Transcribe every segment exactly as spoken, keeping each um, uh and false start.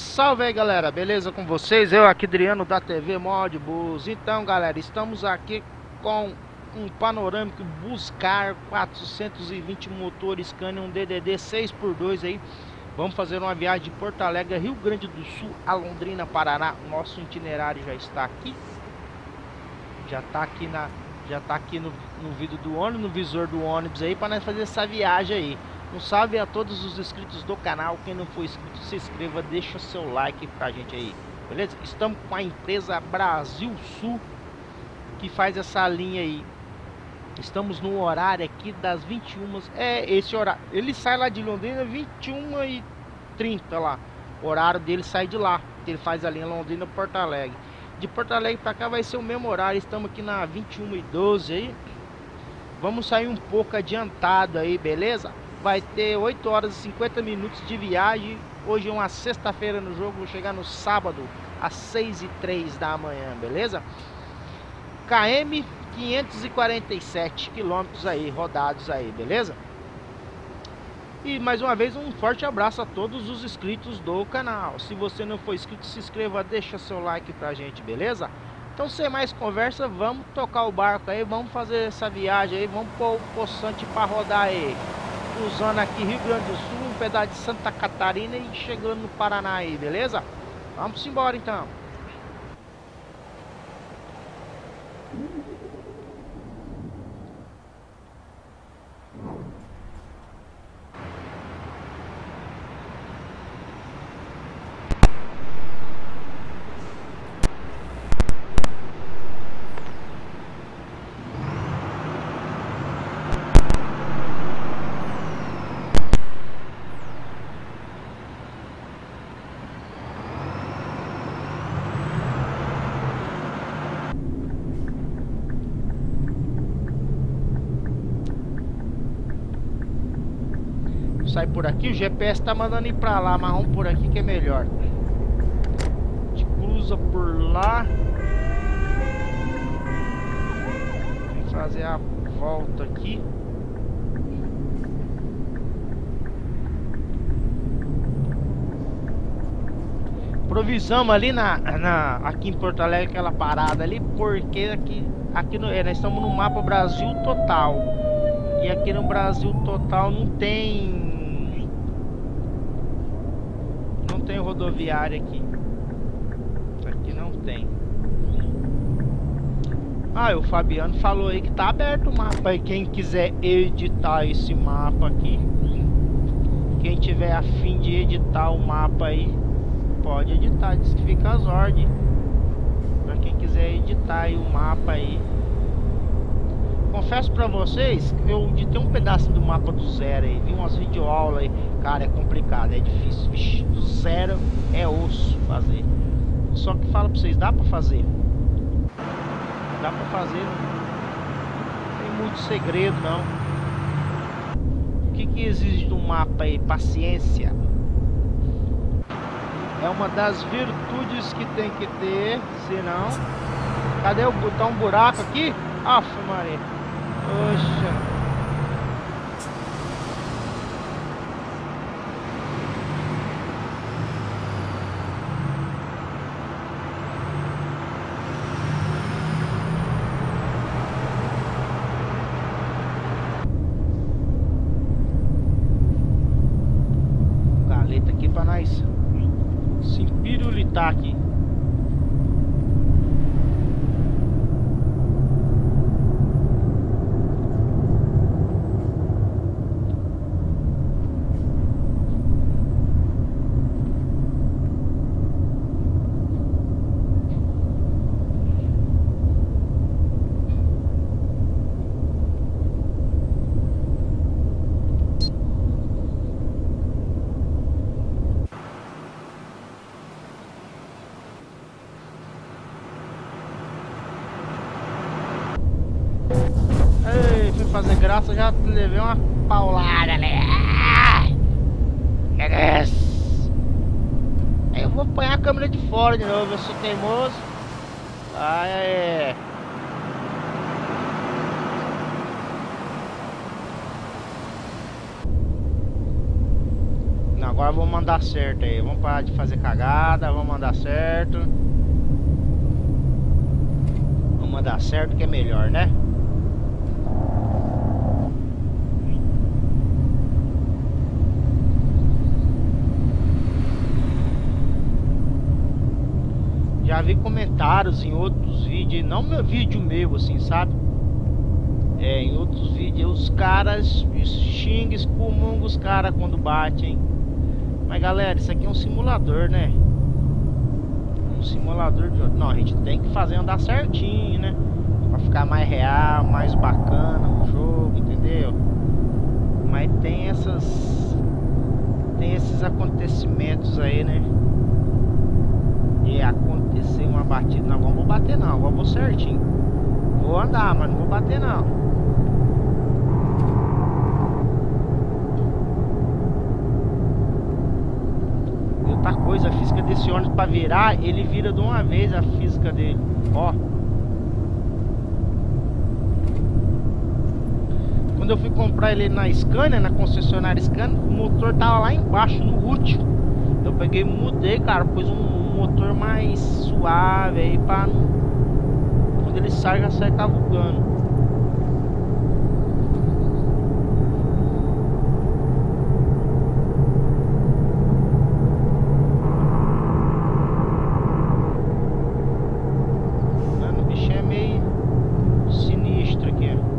Salve aí galera, beleza com vocês? Eu aqui Adriano da T V Modbus. Então galera, estamos aqui com um panorâmico Buscar quatrocentos e vinte motor Scania, um D D D seis por dois aí. Vamos fazer uma viagem de Porto Alegre, Rio Grande do Sul a Londrina, Paraná. Nosso itinerário já está aqui. Já está aqui na já está aqui no, no vidro do ônibus, no visor do ônibus aí, para nós fazer essa viagem aí. Um salve a todos os inscritos do canal. Quem não for inscrito, se inscreva, deixa seu like pra gente aí, beleza? Estamos com a empresa Brasil Sul, que faz essa linha aí. Estamos no horário aqui das vinte e uma. É esse horário. Ele sai lá de Londrina vinte e uma e trinta lá. O horário dele sai de lá. Ele faz a linha Londrina Porto Alegre. De Porto Alegre pra cá vai ser o mesmo horário. Estamos aqui na vinte e uma e doze aí. Vamos sair um pouco adiantado aí, beleza? Vai ter oito horas e cinquenta minutos de viagem. Hoje é uma sexta-feira no jogo. Vou chegar no sábado às seis e três da manhã, beleza? K M quinhentos e quarenta e sete quilômetros aí, rodados aí, beleza? E mais uma vez um forte abraço a todos os inscritos do canal. Se você não for inscrito, se inscreva, deixa seu like pra gente, beleza? Então sem mais conversa, vamos tocar o barco aí. Vamos fazer essa viagem aí. Vamos pôr o poçante pra rodar aí, usando aqui Rio Grande do Sul, um pedaço de Santa Catarina e chegando no Paraná aí, beleza? Vamos embora então. Sai por aqui, o G P S tá mandando ir pra lá, mas vamos por aqui que é melhor. A gente cruza por lá. Vem fazer a volta aqui. Improvisamos ali na, na, aqui em Porto Alegre, aquela parada ali, porque aqui, aqui no, é, nós estamos no mapa Brasil Total. E aqui no Brasil Total não tem Não tem rodoviária aqui. Aqui não tem. Ah, o Fabiano falou aí que tá aberto o mapa aí. Quem quiser editar esse mapa aqui, quem tiver a fim de editar o mapa aí, pode editar. Diz que fica as ordens pra quem quiser editar aí o mapa aí. Confesso pra vocês, eu editei um pedaço do mapa do zero aí, vi umas videoaulas aí. Cara, é complicado, é difícil, vixe, do zero é osso fazer. Só que fala pra vocês, dá pra fazer. Dá pra fazer, não tem muito segredo não. O que que exige do mapa aí? Paciência. É uma das virtudes que tem que ter, senão... Cadê o botar um buraco aqui? Aff, Maria. Poxa. Galeta aqui pra nós se empirulitar aqui. Fazer graça, já levei uma paulada, né? É isso. Aí eu vou apanhar a câmera de fora de novo, eu sou teimoso. Ai, ai. Agora vamos mandar certo aí. Vamos parar de fazer cagada. Vamos mandar certo. Vamos mandar certo que é melhor, né? Já vi comentários em outros vídeos, não meu vídeo meu, assim, sabe? É, em outros vídeos, os caras xingam, excomungam os caras quando batem. Mas galera, isso aqui é um simulador, né? Um simulador de... Não, a gente tem que fazer andar certinho, né? Pra ficar mais real, mais bacana o jogo, entendeu? Mas tem essas... Tem esses acontecimentos aí, né? E acontecer uma batida, não vamos bater não, agora vou certinho. Vou andar, mas não vou bater não. E outra coisa, a física desse ônibus para virar, ele vira de uma vez a física dele. Ó. Quando eu fui comprar ele na Scania, na concessionária Scania, o motor tava lá embaixo no útil. Eu peguei e mudei, cara, pus um motor mais suave aí pra não... Quando ele sai, já sai cavugando. Mano, o bicho é meio sinistro aqui, ó.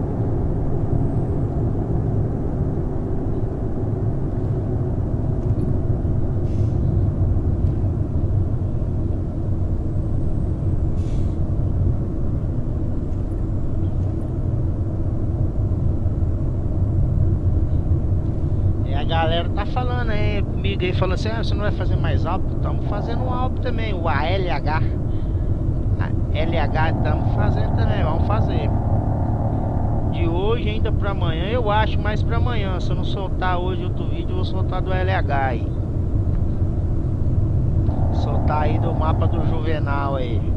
A galera tá falando aí comigo aí, falando assim, ah, você não vai fazer mais álbum? Estamos fazendo um álbum também, o A L H. A L H estamos fazendo também, vamos fazer. De hoje ainda pra amanhã, eu acho mais pra amanhã. Se eu não soltar hoje outro vídeo, eu vou soltar do L H aí. Soltar aí do mapa do Juvenal aí.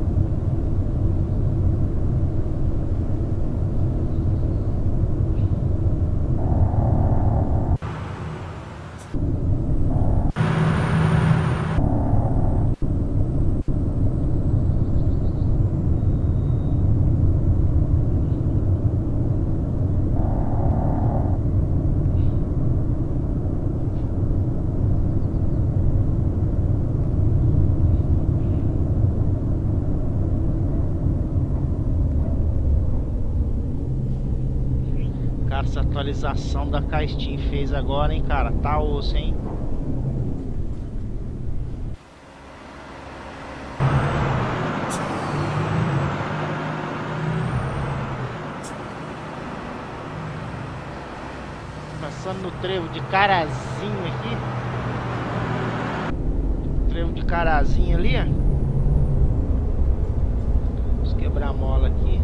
Cara, essa atualização da Caistim fez agora, hein, cara? Tá osso, hein? Passando no trevo de Carazinho aqui. Trevo de Carazinho ali, ó. Vamos quebrar a mola aqui.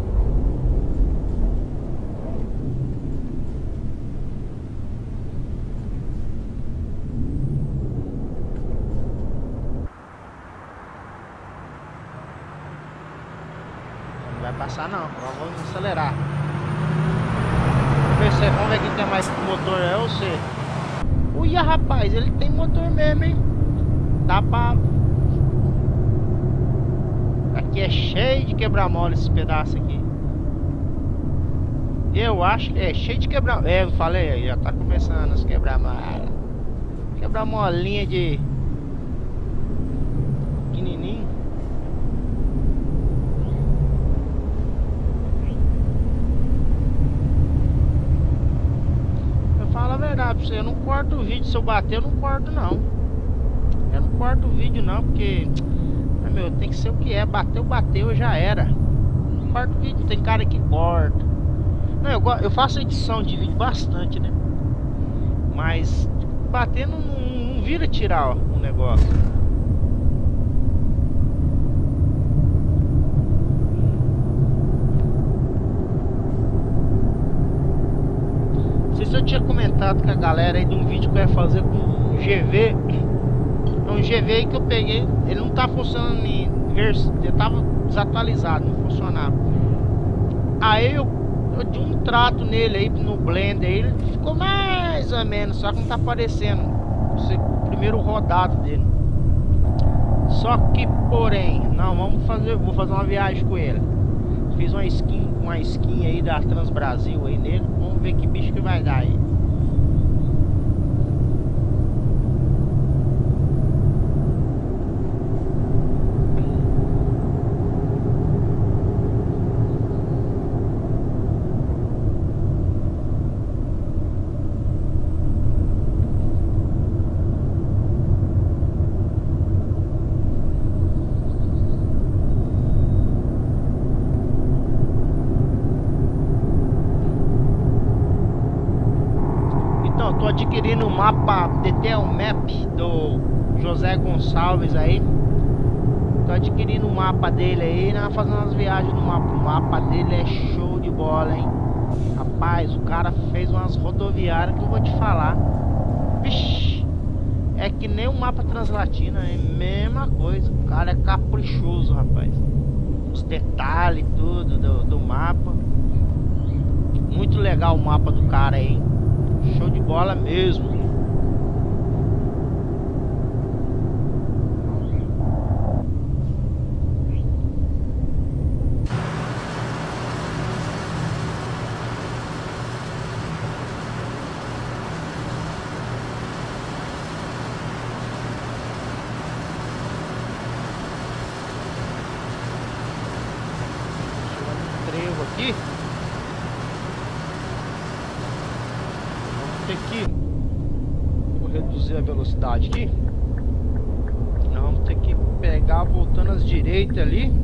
Não vai passar não, agora vamos acelerar. Vamos ver quem tem mais motor, é ou você? Uia, rapaz, ele tem motor mesmo, hein? Dá pra... Aqui é cheio de quebra-mola esse pedaço aqui. Eu acho que é cheio de quebra... É, eu falei, já tá começando as quebra-mola. Quebra-molinha de... pequenininho. Fala a verdade pra você, eu não corto o vídeo. Se eu bater, eu não corto não. Eu não corto o vídeo não, porque ah, meu, tem que ser o que é. Bateu, bateu, já era. Não corto o vídeo, tem cara que corta. Não, eu, eu faço edição de vídeo bastante, né? Mas bater não, não, não vira tirar ó, um negócio. Se eu tinha comentado com a galera aí de um vídeo que eu ia fazer com um G V. É um G V aí que eu peguei. Ele não tá funcionando em vers... Ele tava desatualizado, não funcionava. Aí eu Eu dei um trato nele aí no Blender, aí ele ficou mais ou menos, só que não tá aparecendo o primeiro rodado dele. Só que, porém, não, vamos fazer, vou fazer uma viagem com ele. Fiz uma skin, uma skin aí da Trans Brasil aí nele, vamos ver que bicho que vai dar aí. Tô adquirindo o mapa Detail Map do José Gonçalves aí. Tô adquirindo o mapa dele aí, né? Fazendo as viagens no mapa. O mapa dele é show de bola, hein? Rapaz, o cara fez umas rodoviárias que eu vou te falar. Vixe, é que nem o mapa Translatino, é a mesma coisa. O cara é caprichoso, rapaz. Os detalhes, tudo do, do mapa. Muito legal o mapa do cara aí, hein? Show de bola mesmo. Chegando no trevo aqui. Vamos ter que vou reduzir a velocidade aqui. Nós vamos ter que pegar voltando às direitas ali.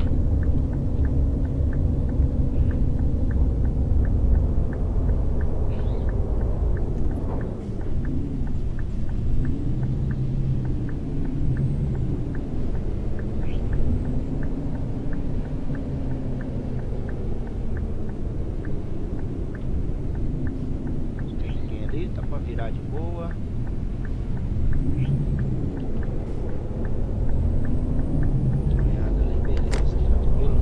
Dá pra virar de boa. Caminhada ali, beleza, tranquilo.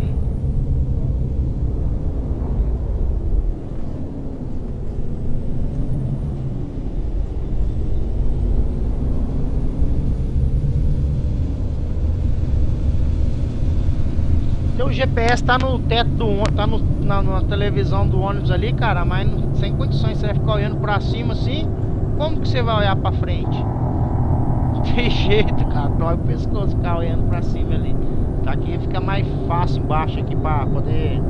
Teu G P S tá no teto do ônibus, tá no, na, na televisão do ônibus ali, cara, mas não, sem condições. Você vai ficar olhando pra cima assim, como que você vai olhar pra frente? Tem jeito, cara, dói o pescoço ficar olhando pra cima ali. Tá, aqui fica mais fácil embaixo aqui pra poder...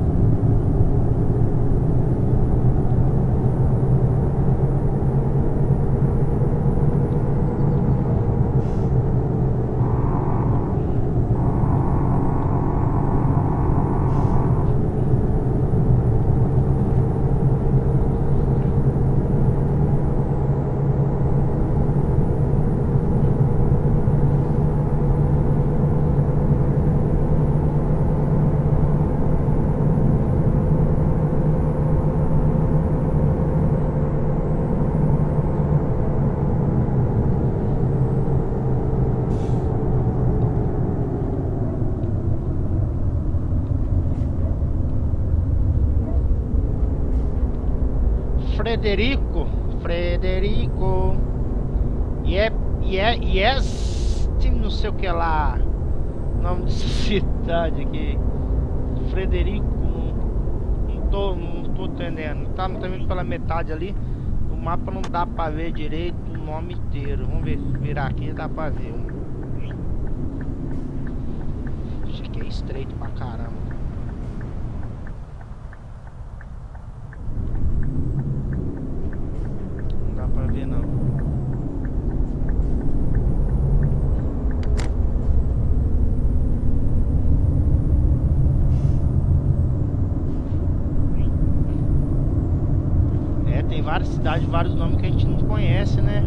Frederico, Frederico, e é, e é, yes, não sei o que lá, nome de cidade aqui, Frederico, não, não tô, não tô entendendo, tá também pela metade ali, o mapa não dá pra ver direito o nome inteiro, vamos ver, virar aqui dá pra ver, acho que é estreito pra caramba. Pra ver não. É, tem várias cidades, vários nomes que a gente não conhece, né?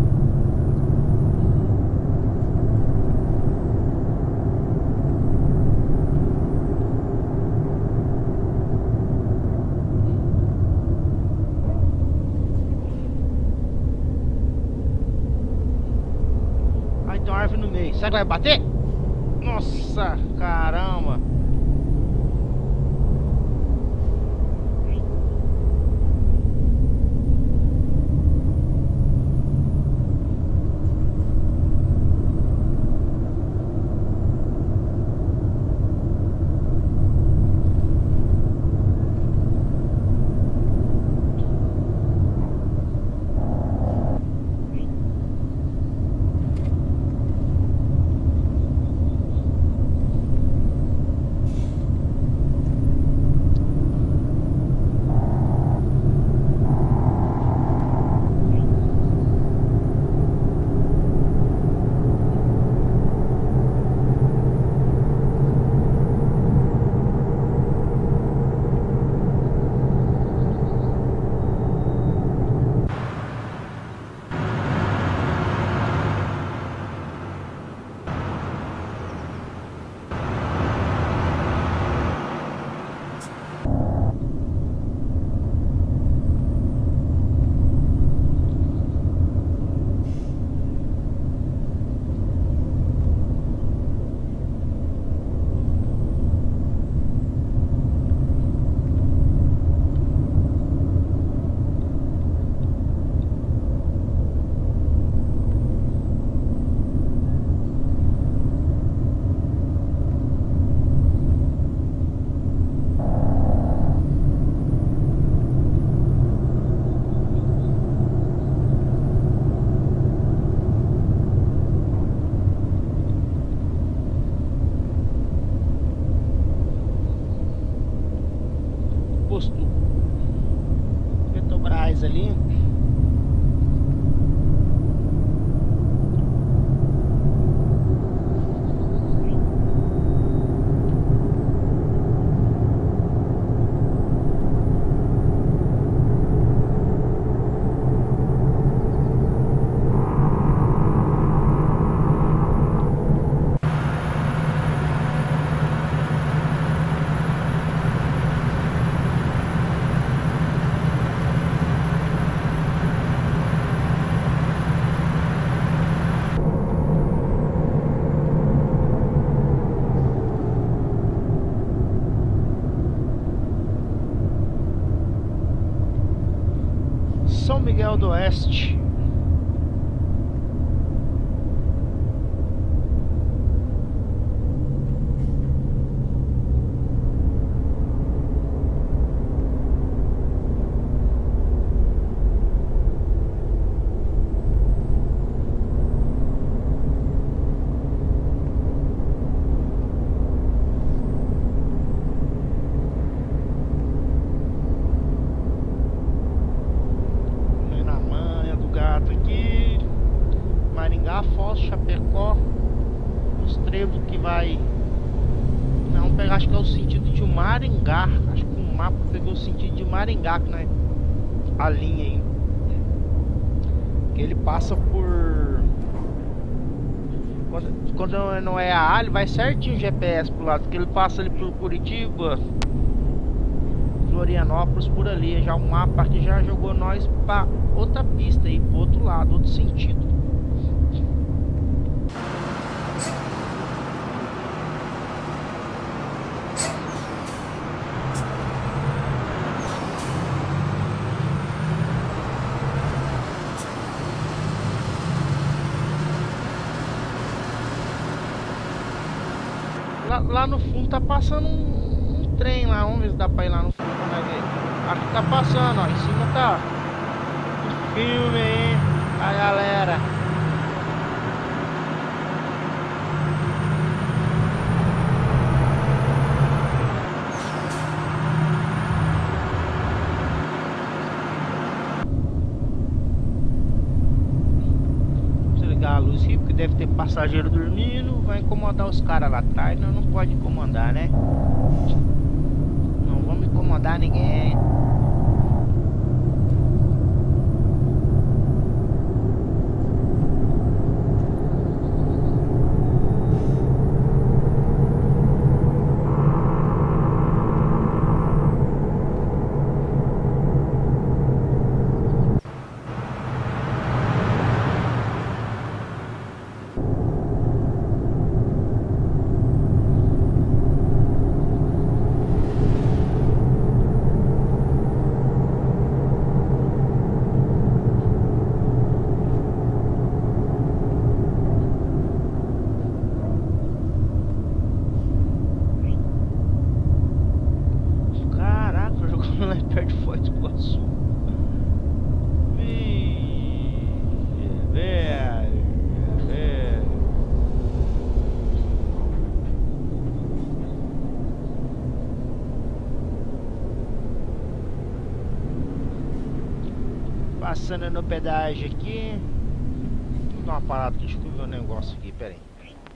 No meio. Será que vai bater? Nossa, caramba. Coronel do Oeste. Foz, Chapecó, os trevos que vai. Não, pegar, acho que é o sentido de Maringá. Acho que o mapa pegou o sentido de Maringá, que não é a linha aí. Que ele passa por. Quando, quando não é a A, ele vai certinho o G P S pro lado, porque ele passa ali por Curitiba, Florianópolis, por ali. Já o mapa aqui já jogou nós pra outra pista aí, pro outro lado, outro sentido. Lá, lá no fundo tá passando um, um trem lá, vamos ver se dá pra ir lá no fundo pra nós ver. Aqui tá passando, ó, em cima tá um filme aí, a galera. A luz aqui, porque deve ter passageiro dormindo, vai incomodar os caras lá atrás, nós não pode incomodar, né? Não vamos incomodar ninguém. Perto de Foz do Iguaçu. Velho, velho. Passando no pedágio aqui. Vou dar uma parada aqui, deixa eu ver um negócio aqui, pera aí.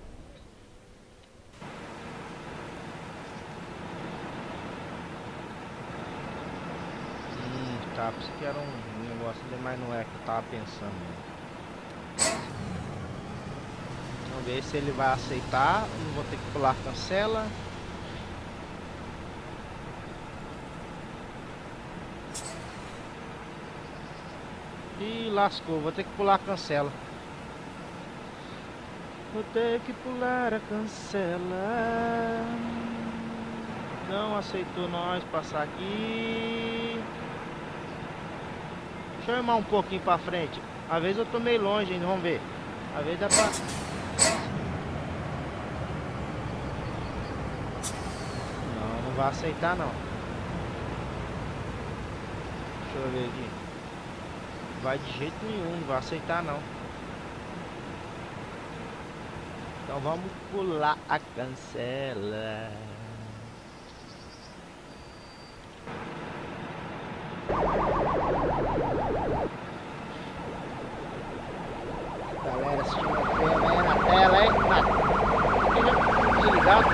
Tá, pensei que era um negócio ali, mas não é que eu tava pensando. Vamos ver se ele vai aceitar. Não vou ter que pular cancela. Ih, lascou, vou ter que pular cancela. Vou ter que pular a cancela. Não aceitou nós passar aqui. Deixa eu irmar um pouquinho pra frente. Às vezes eu tô meio longe ainda, vamos ver. Às vezes dá pra... Não, não vai aceitar não. Deixa eu ver aqui. Vai de jeito nenhum, não vai aceitar não. Então vamos pular a cancela. Galera, assistindo o filme aí na tela, hein? Tá desligado.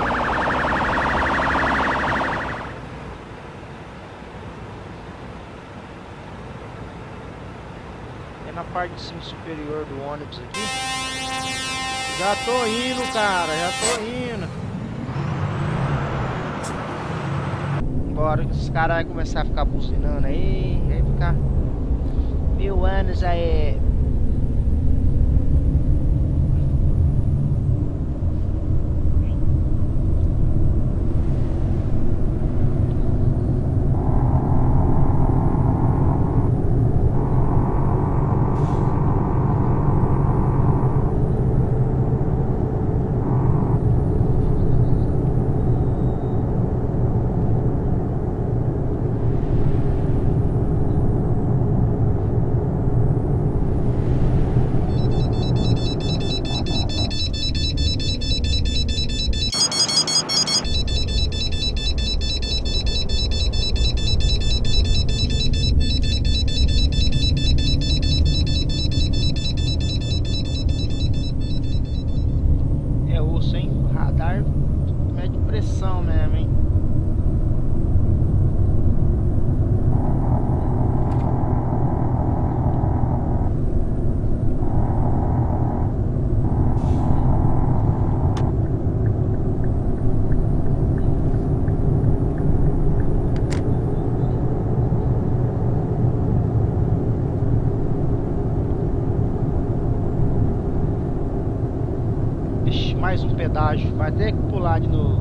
É na parte de cima superior do ônibus aqui. Já tô indo, cara, já tô indo. Agora que os caras vão começar a ficar buzinando aí, vai ficar mil anos aí. pressão mesmo, hein? Mais um pedágio, vai ter que pular de novo.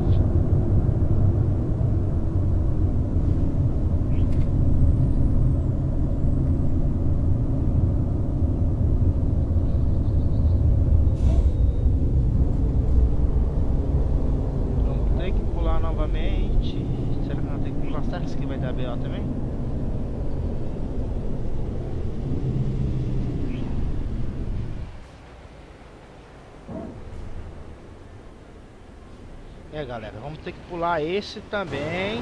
Vamos ter que pular novamente. Será que não tem que pular? Será que isso aqui vai dar B O também? É, galera, vamos ter que pular esse também.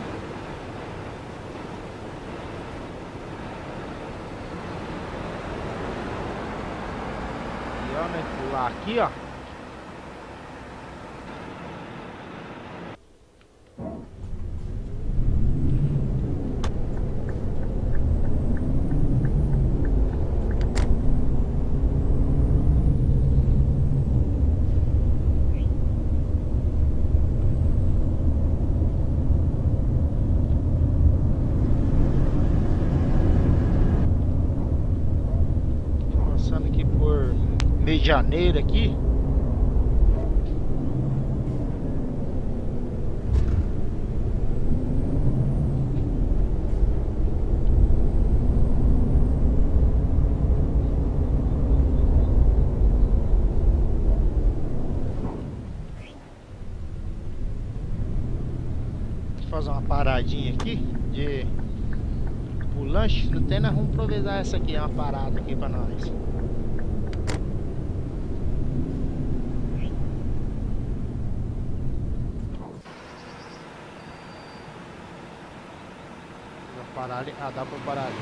E ó, né, pular aqui, ó. De janeiro aqui. Vou fazer uma paradinha aqui de o lanche. Não tem, nós vamos improvisar essa aqui, é uma parada aqui para nós. Parar ali. Ah, dá pra parar ali.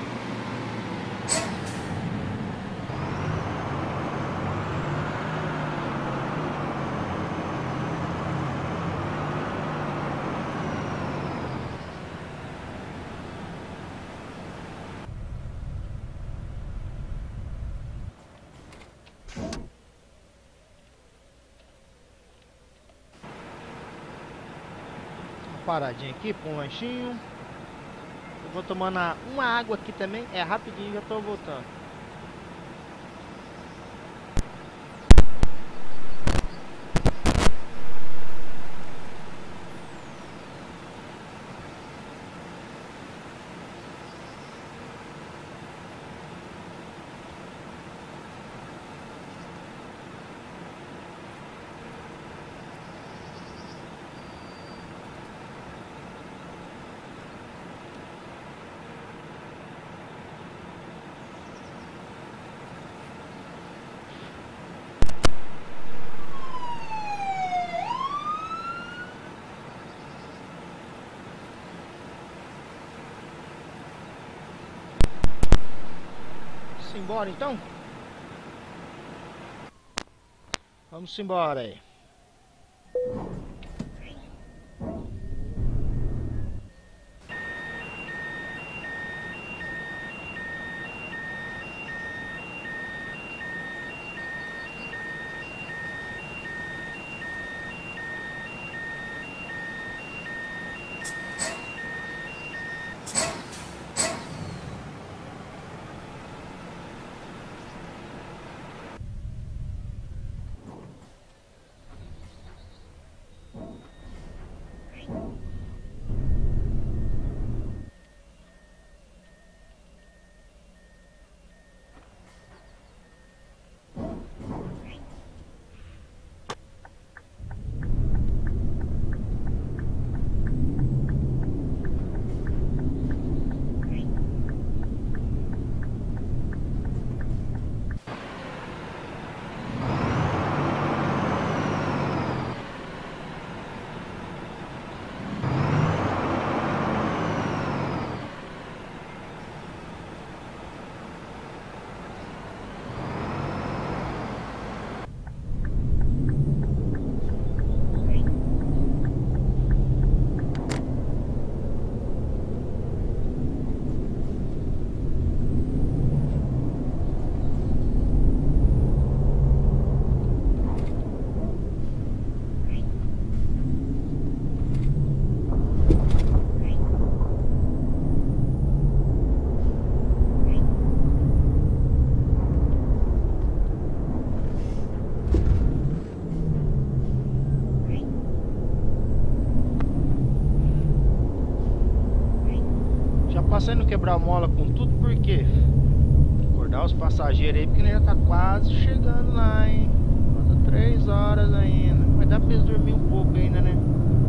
Uma paradinha aqui para um lanchinho. Eu vou tomando uma água aqui também, é rapidinho, já tô voltando. Embora então? Vamos embora aí. você não quebrar a mola com tudo, por quê? Acordar os passageiros aí, porque ele já tá quase chegando lá, hein? Falta três horas ainda. Mas dá pra eles dormir um pouco ainda, né?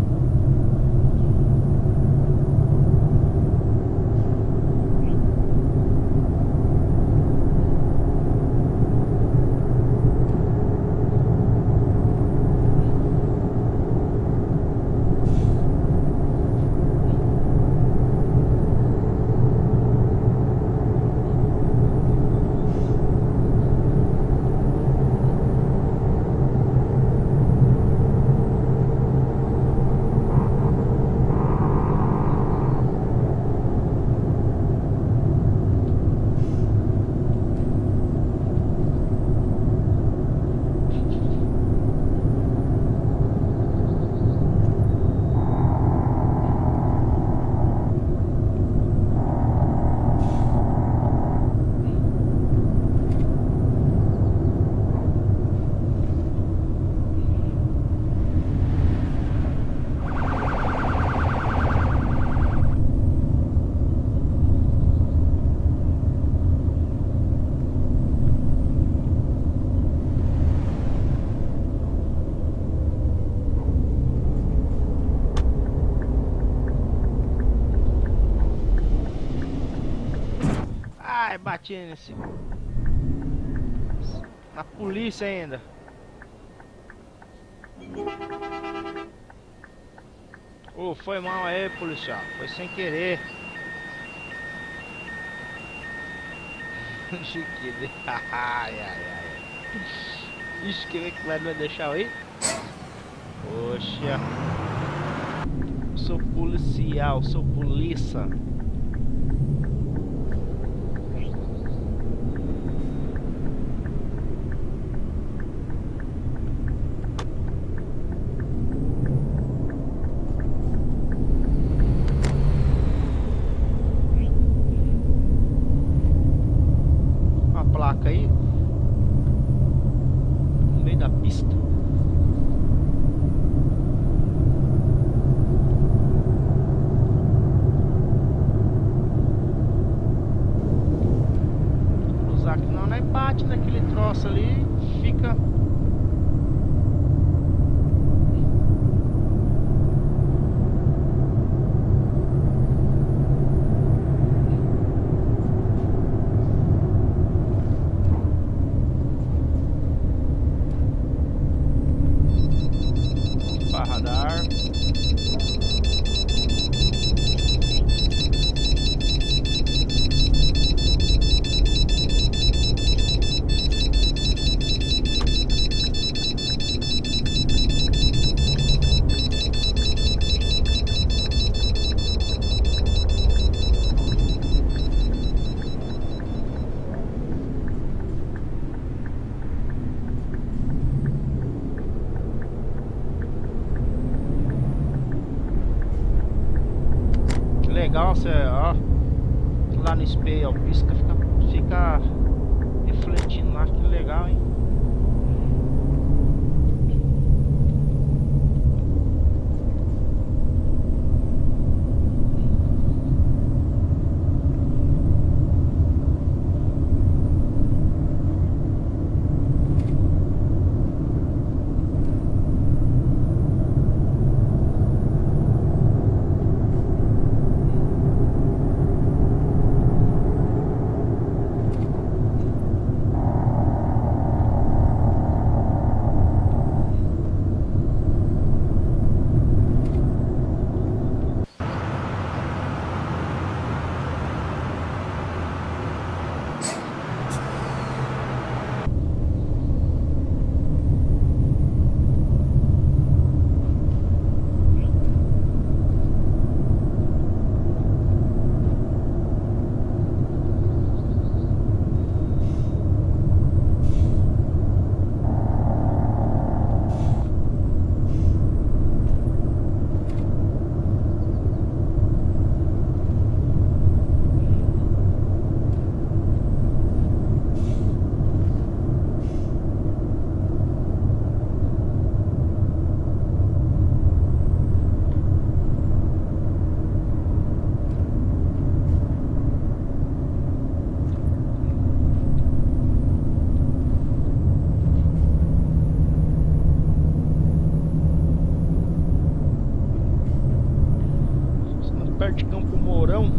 Ai, bati nesse... na polícia ainda. Oh, foi mal aí, policial. Foi sem querer. Chique. Ai, ai, ai. Ixi, quer ver que vai me deixar aí? Poxa. Sou policial, sou polícia. Placa aí no meio da pista. Cruzar que não, não é bate naquele troço ali, fica. Radar. Legal, você, ó, lá no espelho, ó, pisca, fica, fica refletindo lá, que legal, hein? perto de Campo Mourão.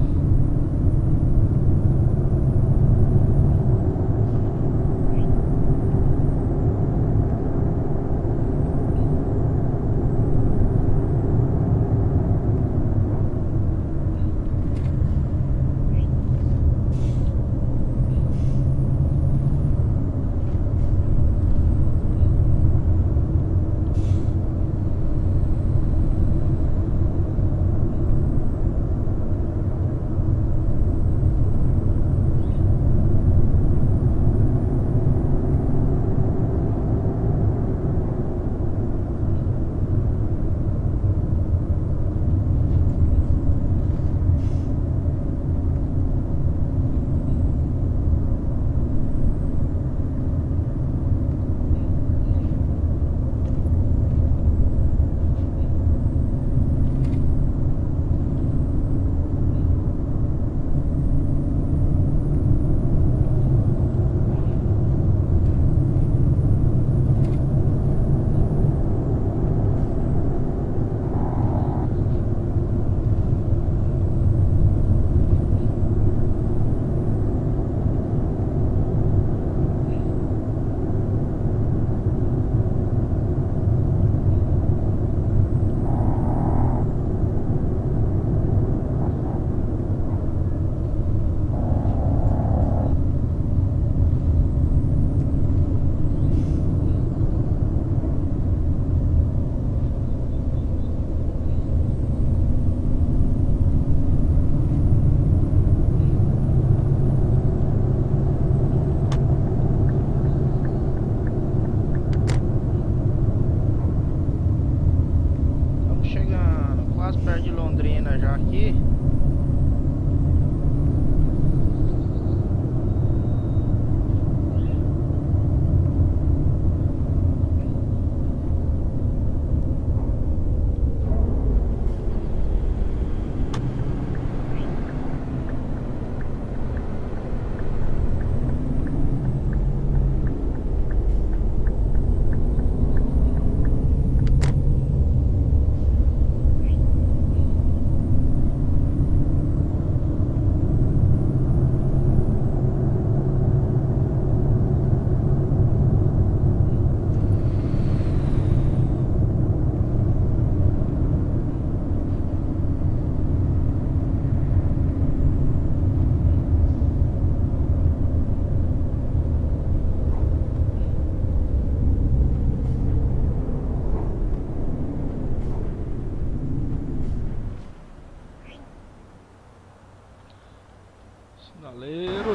Sinaleiro.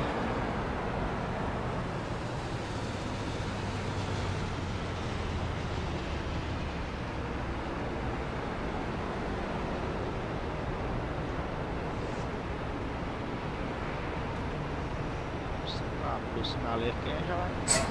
Ah, pro sinaleiro quem já vai.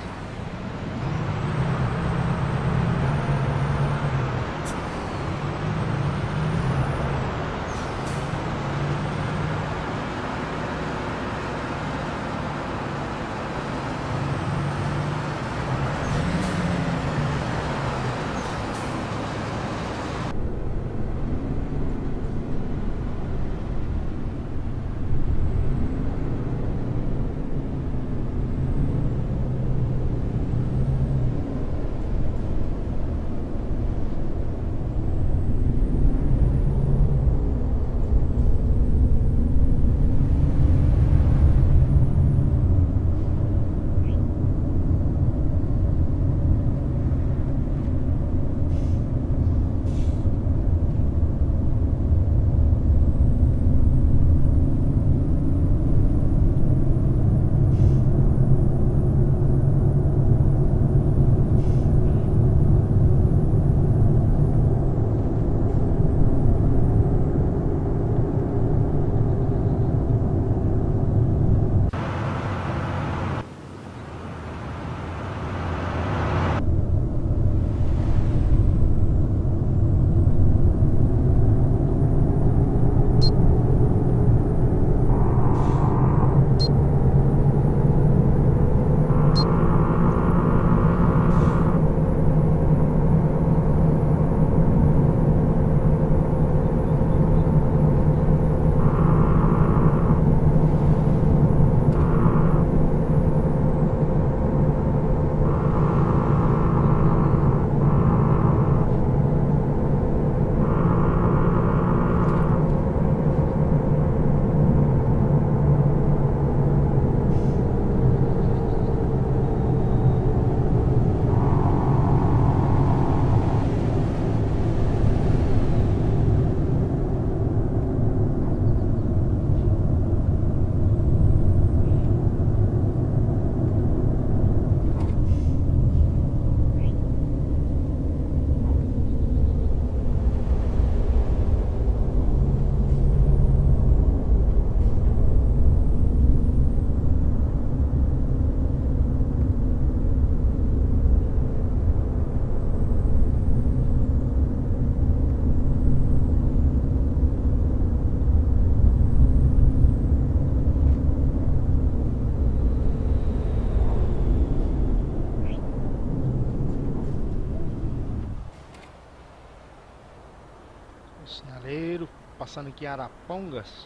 Cavaleiro, passando aqui em Arapongas.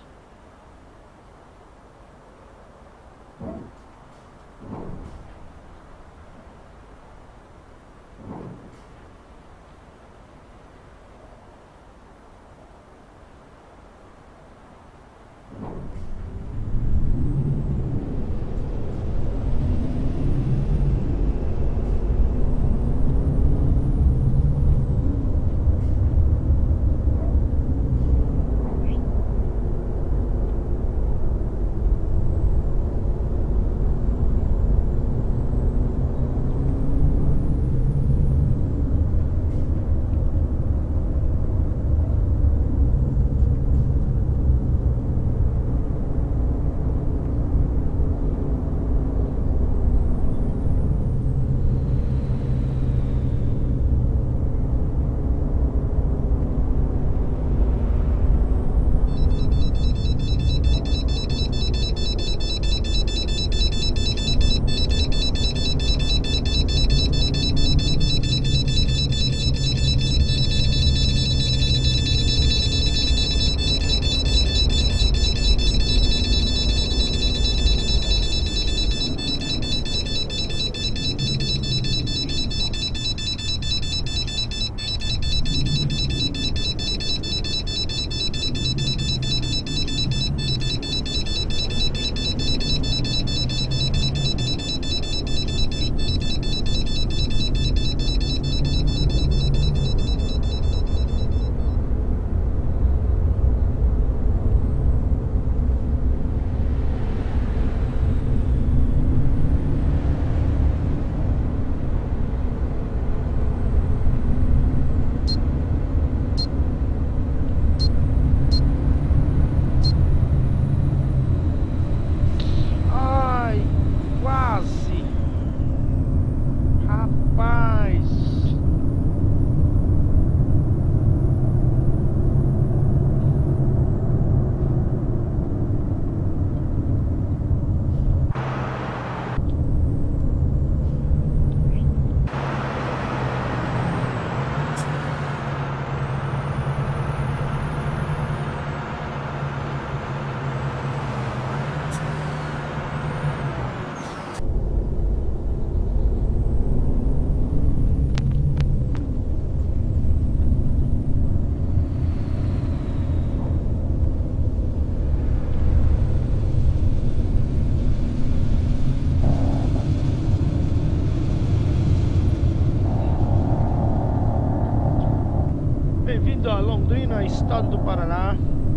Bem-vindo a Londrina, estado do Paraná.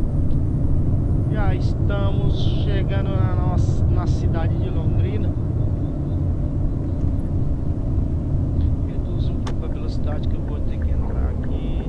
Já estamos chegando na, nossa, na cidade de Londrina. Reduz um pouco a velocidade que eu vou ter que entrar aqui.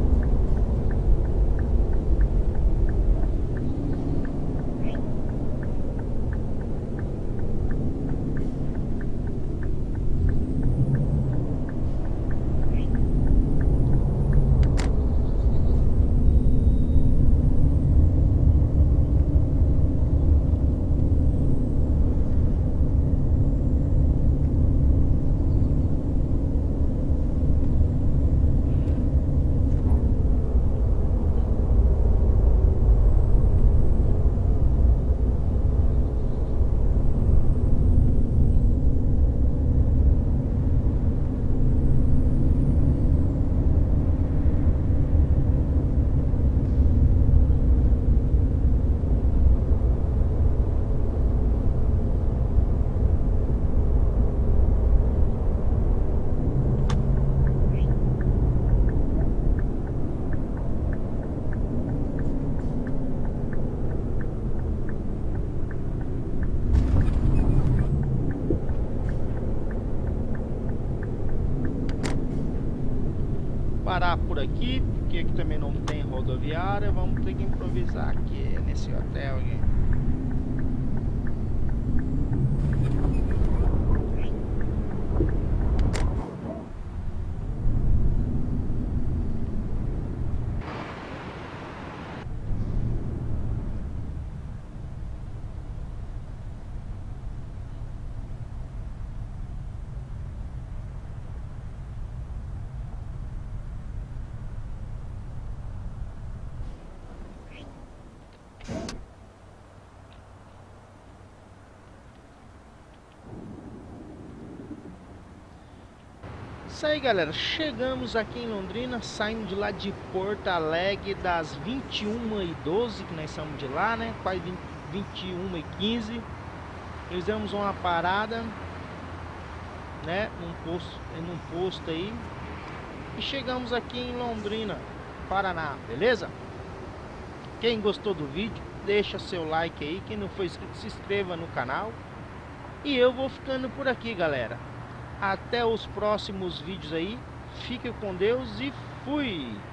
Parar por aqui, porque aqui também não tem rodoviária. Vamos ter que improvisar aqui nesse hotel aqui. isso aí, galera. Chegamos aqui em Londrina, saímos de lá de Porto Alegre das vinte e uma e doze, que nós estamos de lá, né? Quase vinte e uma e quinze. Fizemos uma parada, né? Num posto, num posto aí. E chegamos aqui em Londrina, Paraná, beleza? Quem gostou do vídeo, deixa seu like aí. Quem não for inscrito, se inscreva no canal. E eu vou ficando por aqui, galera. Até os próximos vídeos aí. Fique com Deus e fui!